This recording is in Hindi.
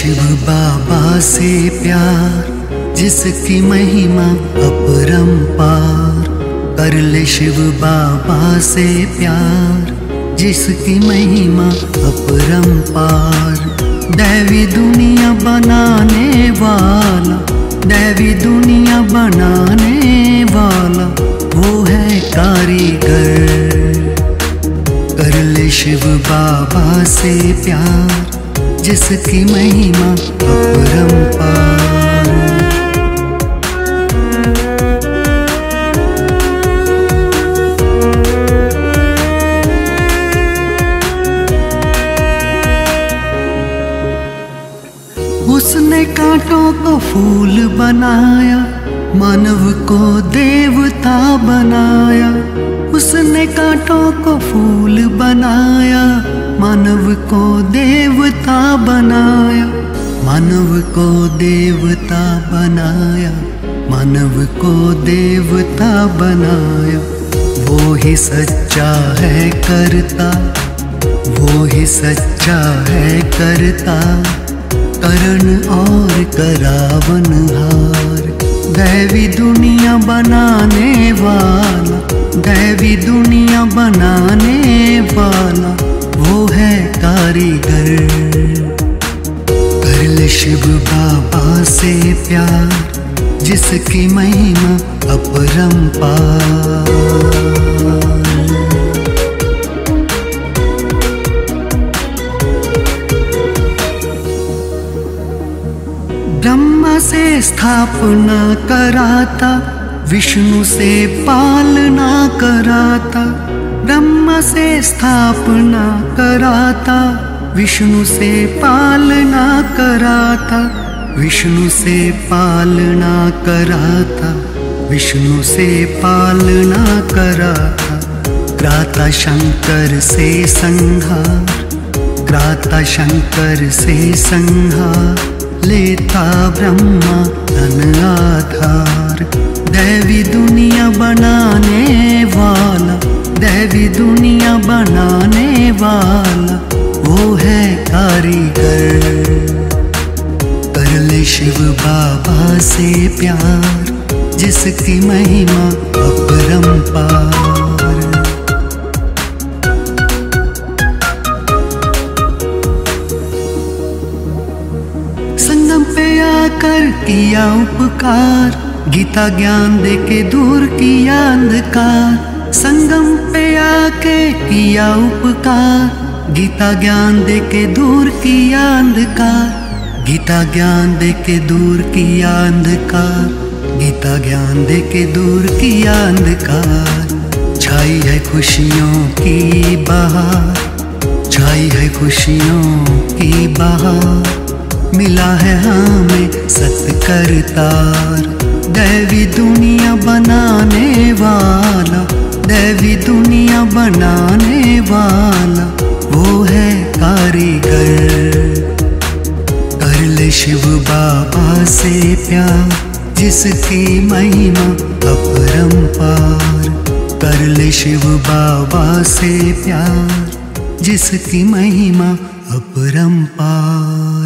शिव बाबा से प्यार, जिसकी महिमा अपरंपार। कर ले शिव बाबा से प्यार, जिसकी महिमा अपरंपार। दैवी दुनिया बनाने वाला, दैवी दुनिया बनाने वाला, वो है कारीगर। कर ले शिव बाबा से प्यार, जिसकी महिमा अपरंपार। उसने कांटों को फूल बनाया, मानव को देवता बनाया। उसने कांटों को फूल बनाया, मानव को देवता बनाया। मानव को देवता बनाया, मानव को देवता बनाया। वो ही सच्चा है करता, वो ही सच्चा है करता। करण और करावनहार। दैवी दुनिया बनाने वाला, दैवी दुनिया बनाने वाला, वो है कारीगर। कर ले शिव बाबा से प्यार, जिसकी महिमा अपरंपार। ब्रह्मा से स्थापना कराता, विष्णु से पालना कराता। ब्रह्मा से स्थापना कराता, विष्णु से पालना कराता। विष्णु से पालना कराता, विष्णु से पालना कराता। कराता शंकर से संहार, कराता शंकर से संहार। लेता ब्रह्मा तन आधार। दैवी दुनिया बनाने वाला, दैवी दुनिया बनाने वाला, वो है कारीगर। कर ले शिव बाबा से प्यार, जिसकी महिमा अपरंपार। संगम पे आकर किया उपकार, गीता ज्ञान दे के दूर किया अंधकार। संगम पे आके किया उपकार, गीता ज्ञान दे के दूर किया अंधकार। गीता ज्ञान दे के दूर किया अंधकार, गीता ज्ञान दे के दूर किया अंधकार। छाई है खुशियों की बहार, छाई है खुशियों की बहार। मिला है हमें सत्कर्तार। दैवी दुनिया बनाने वाला, दैवी दुनिया बनाने वाला, वो है कारीगर। कर ले शिव बाबा से प्यार, जिसकी महिमा अपरंपार। कर ले शिव बाबा से प्यार, जिसकी महिमा अपरंपार।